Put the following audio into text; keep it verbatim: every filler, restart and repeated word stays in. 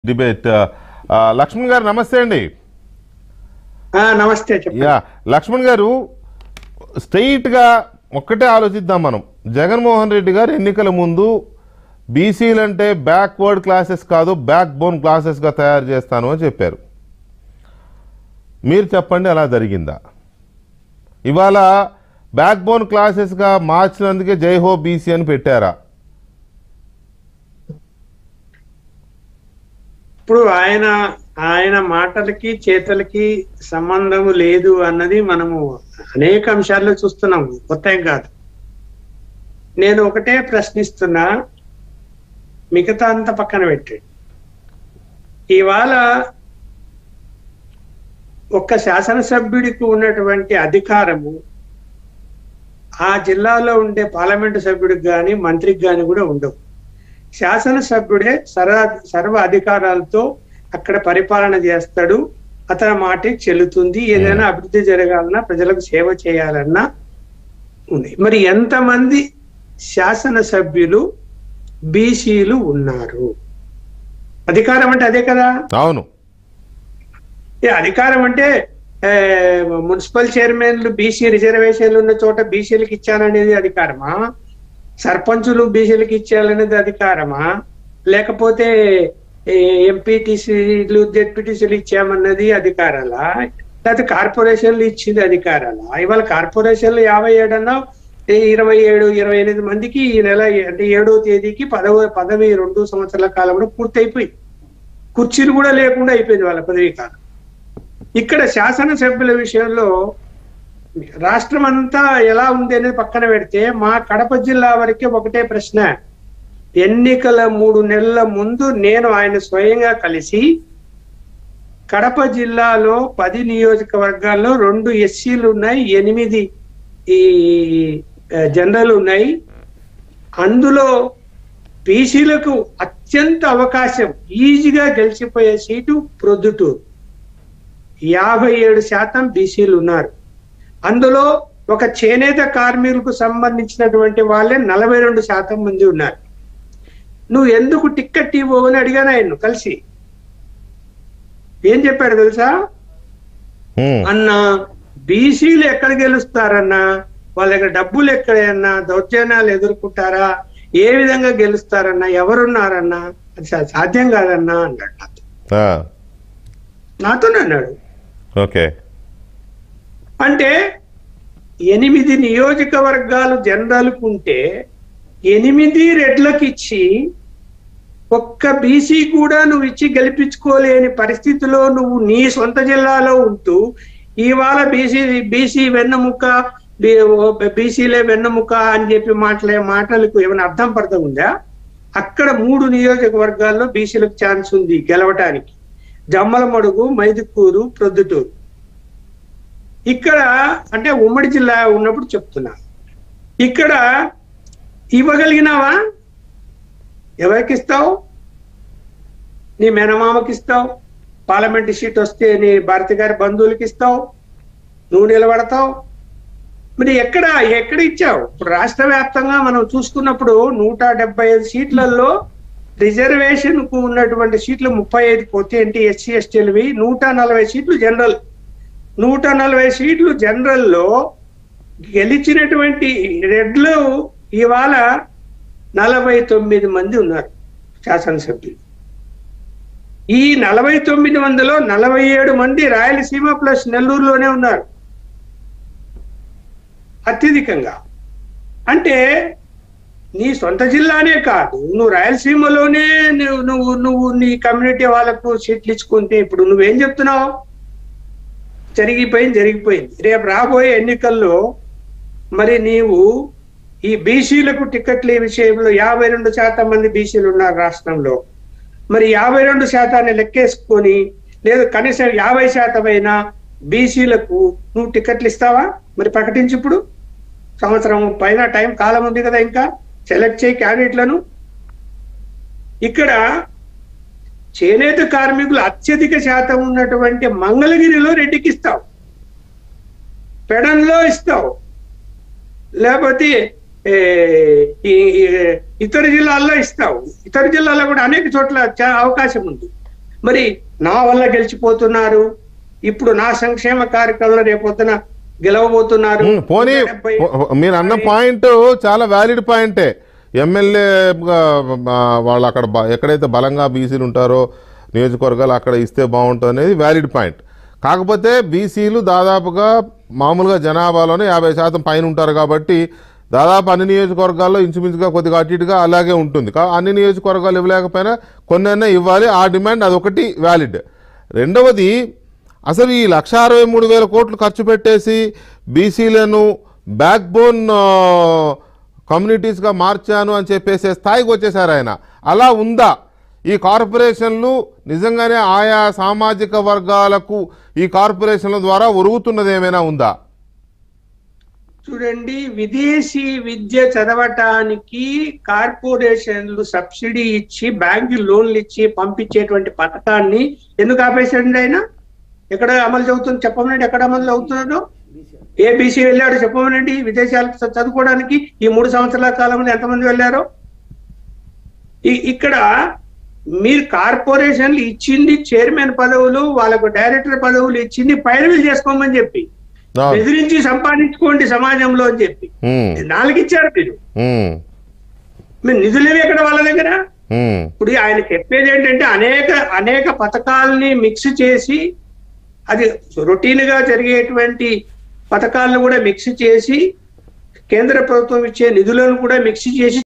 Debate Laxman గారు నమస్తే అండి. నమస్తే. యా లక్ష్మణ్ గారు, స్ట్రెయిట్ గా ఒక్కటే ఆలోచిద్దాం మనం. జగన్మోహన్ రెడ్డి గారు ఎన్నికల ముందు బీసీలు అంటే బ్యాక్వర్డ్ క్లాసెస్ కాదు, బ్యాక్ బోన్ క్లాసెస్ గా తయారు చేస్తాను అని చెప్పారు. మీరు చెప్పండి, అలా జరిగిందా? ఇవాళ బ్యాక్ బోన్ క్లాసెస్ గా మార్చినందుకే జై హో బీసీ అని పెట్టారా? ఇప్పుడు ఆయన ఆయన మాటలకి చేతలకి సంబంధం లేదు అన్నది మనము అనేక అంశాల్లో చూస్తున్నాము, కొత్త ఏం కాదు. నేను ఒకటే ప్రశ్నిస్తున్నా, మిగతా అంత పక్కన పెట్టి ఇవాళ ఒక్క శాసనసభ్యుడికి ఉన్నటువంటి అధికారము ఆ జిల్లాలో ఉండే పార్లమెంటు సభ్యుడికి కానీ మంత్రికి కానీ కూడా ఉండవు. శాసనసభ్యుడే సర్వ సర్వ అధికారాలతో అక్కడ పరిపాలన చేస్తాడు. అతని మాట చెల్లుతుంది. ఏదైనా అభివృద్ధి జరగాలన్నా, ప్రజలకు సేవ చేయాలన్నా ఉంది. మరి ఎంతమంది శాసనసభ్యులు బీసీలు ఉన్నారు? అధికారం అంటే అదే కదా. అవును, అధికారం అంటే మున్సిపల్ చైర్మన్లు బీసీ రిజర్వేషన్లు ఉన్న చోట బీసీలకు ఇచ్చాననేది అధికారమా? సర్పంచులు బీసీలకు ఇచ్చేయాలనేది అధికారమా? లేకపోతే ఎంపీటీసీలు జెడ్పీటీసీలు ఇచ్చామన్నది అధికారాలా? లేకపోతే కార్పొరేషన్లు ఇచ్చింది అధికారాలా? ఇవాళ కార్పొరేషన్లు యాభై ఏడన్నా ఇరవై ఏడు ఇరవై ఎనిమిది మందికి ఈ నెల అంటే ఏడవ తేదీకి పదవ పదవి రెండు సంవత్సరాల కాలం కూడా పూర్తయిపోయింది. కుర్చీలు కూడా లేకుండా అయిపోయింది వాళ్ళ పదవీ కాలం. ఇక్కడ శాసనసభ్యుల విషయంలో రాష్ట్రం అంతా ఎలా ఉంది అనేది పక్కన పెడితే మా కడప జిల్లా వరకే ఒకటే ప్రశ్న. ఎన్నికల మూడు నెలల ముందు నేను ఆయన స్వయంగా కలిసి కడప జిల్లాలో పది నియోజకవర్గాల్లో రెండు ఎస్సీలు ఉన్నాయి, ఎనిమిది ఈ జనరల్ ఉన్నాయి. అందులో బీసీలకు అత్యంత అవకాశం ఈజీగా గెలిచిపోయే సీటు ప్రొద్దుటూరు. యాభై ఏడు శాతం బీసీలు ఉన్నారు. అందులో ఒక చేనేత కార్మికులకు సంబంధించినటువంటి వాళ్ళే నలభై రెండు శాతం మంది ఉన్నారు. నువ్వు ఎందుకు టిక్కెట్ ఇవ్వవు అని అడిగాను ఆయన కలిసి. ఏం చెప్పాడు తెలుసా? అన్నా, బీసీలు ఎక్కడ గెలుస్తారన్నా, వాళ్ళ దగ్గర డబ్బులు ఎక్కడన్నా, దౌర్జన్యాలు ఎదుర్కొంటారా, ఏ విధంగా గెలుస్తారన్నా, ఎవరున్నారన్నా, అది సాధ్యం కాదన్నా అన్నాడు నాతో నాతోనే అన్నాడు. ఓకే, అంటే ఎనిమిది నియోజకవర్గాలు జనరల్కు ఉంటే ఎనిమిది రెడ్లకు ఇచ్చి ఒక్క బీసీ కూడా నువ్వు ఇచ్చి గెలిపించుకోలేని పరిస్థితిలో నువ్వు నీ సొంత జిల్లాలో ఉంటూ ఇవాళ బీసీ బీసీ వెన్నముక్క బీసీలే వెన్నముక్క అని చెప్పి మాట్లాడే మాటలకు ఏమైనా అర్థం పడతా ఉందా? అక్కడ మూడు నియోజకవర్గాల్లో బీసీలకు ఛాన్స్ ఉంది గెలవటానికి. జమ్మలమడుగు, మైదుకూరు, ప్రొద్దుటూరు. ఇక్కడ అంటే ఉమ్మడి జిల్లా ఉన్నప్పుడు చెప్తున్నా. ఇక్కడ ఇవ్వగలిగినావా? ఎవరికి ఇస్తావు? నీ మేనమామకి ఇస్తావు. పార్లమెంట్ సీట్ వస్తే నీ భారతి గారి బంధువులకి ఇస్తావు. నువ్వు నిలబడతావు. మరి ఎక్కడ ఎక్కడ ఇచ్చావు? ఇప్పుడు రాష్ట్ర వ్యాప్తంగా మనం చూసుకున్నప్పుడు నూట డెబ్బై ఐదు సీట్లలో రిజర్వేషన్ కు ఉన్నటువంటి సీట్లు ముప్పై ఐదు పోతే ఏంటి ఎస్సీ ఎస్టీలవి, నూట నలభై సీట్లు జనరల్. నూట నలభై సీట్లు జనరల్లో గెలిచినటువంటి రెడ్లు ఇవాళ నలభై తొమ్మిది మంది ఉన్నారు శాసనసభ్యులు. ఈ నలభై తొమ్మిది మందిలో నలభై ఏడు మంది రాయలసీమ ప్లస్ నెల్లూరులోనే ఉన్నారు అత్యధికంగా. అంటే నీ సొంత జిల్లానే కాదు, నువ్వు రాయలసీమలోనే నువ్వు నువ్వు నువ్వు నీ కమ్యూనిటీ వాళ్ళకు సీట్లు ఇచ్చుకుంటే ఇప్పుడు నువ్వేం చెప్తున్నావు? జరిగిపోయింది జరిగిపోయింది. రేపు రాబోయే ఎన్నికల్లో మరి నీవు ఈ బీసీలకు టికెట్ల విషయంలో యాభై రెండు శాతం మంది బీసీలు ఉన్నారు రాష్ట్రంలో. మరి యాభై రెండు శాతాన్ని లెక్కేసుకొని లేదు కనీసం యాభై శాతం అయినా బీసీలకు నువ్వు టికెట్లు ఇస్తావా? మరి ప్రకటించి. ఇప్పుడు సంవత్సరం పైన టైం కాలం ఉంది కదా, ఇంకా సెలెక్ట్ చేయి క్యాండిడేట్లను. ఇక్కడ చేనేత కార్మికులు అత్యధిక శాతం ఉన్నటువంటి మంగళగిరిలో రెడ్డికి ఇస్తావు, పెడన్లో ఇస్తావు, లేకపోతే ఇతర జిల్లాల్లో ఇస్తావు. ఇతర జిల్లాల్లో కూడా అనేక చోట్ల అవకాశం ఉంది. మరి నా వల్ల గెలిచిపోతున్నారు, ఇప్పుడు నా సంక్షేమ కార్యక్రమంలో రేపొద్దున గెలవబోతున్నారు. ఉమ్, పోనీ పో- మీరు అన్న పాయింట్ చాలా వ్యాలిడ్ పాయింటే. ఎమ్మెల్యే వాళ్ళు అక్కడ బ- ఎక్కడైతే బలంగా బీసీలు ఉంటారో నియోజకవర్గాలు అక్కడ ఇస్తే బాగుంటుంది అనేది వ్యాలిడ్ పాయింట్. కాకపోతే బీసీలు దాదాపుగా మామూలుగా జనాభాలోనే యాభై శాతం పైన ఉంటారు కాబట్టి దాదాపు అన్ని నియోజకవర్గాల్లో ఇంచుమించుగా కొద్దిగా అటు ఇటుగా అలాగే ఉంటుంది. కా అన్ని నియోజకవర్గాలు ఇవ్వలేకపోయినా కొన్నైనా ఇవ్వాలి, ఆ డిమాండ్ అదొకటి వ్యాలిడ్. రెండవది, అసలు ఈ లక్ష అరవై మూడు వేల కోట్లు ఖర్చు పెట్టేసి బీసీలను బ్యాక్ బోన్ కమ్యూనిటీస్గా మార్చాను అని చెప్పేసే స్థాయికి వచ్చేసారు ఆయన. అలా ఉందా? ఈ కార్పొరేషన్లు నిజంగానే ఆయా సామాజిక వర్గాలకు ఈ కార్పొరేషన్ల ద్వారా ఒరుగుతున్నది ఏమైనా ఉందా? చూడండి, విదేశీ విద్య చదవటానికి కార్పొరేషన్లు సబ్సిడీ ఇచ్చి బ్యాంకు లోన్లు ఇచ్చి పంపించేటువంటి పథకాన్ని ఎందుకు ఆపేసాడండి ఆయన? ఎక్కడ అమలు అవుతుంది చెప్పమనండి, ఎక్కడ అమలు అవుతున్నాడు? ఏ బీసీ వెళ్ళాడు చెప్పమనండి విదేశాలకు చదువుకోవడానికి? ఈ మూడు సంవత్సరాల కాలంలో ఎంతమంది వెళ్ళారో? ఇక్కడ మీరు కార్పొరేషన్లు ఇచ్చింది చైర్మన్ పదవులు, వాళ్ళకు డైరెక్టర్ పదవులు ఇచ్చింది పైరవీలు చేసుకోమని చెప్పి, బెదిరించి సంపాదించుకోండి సమాజంలో అని చెప్పి నాలుగు ఇచ్చారు. మీరు మీరు నిధులేవి ఎక్కడ వాళ్ళ దగ్గర? ఇప్పుడు ఆయన చెప్పేది ఏంటంటే అనేక అనేక పథకాలని మిక్స్ చేసి, అది రొటీన్ గా జరిగేటువంటి పథకాలను కూడా మిక్స్ చేసి, కేంద్ర ప్రభుత్వం ఇచ్చే నిధులను కూడా మిక్స్ చేసి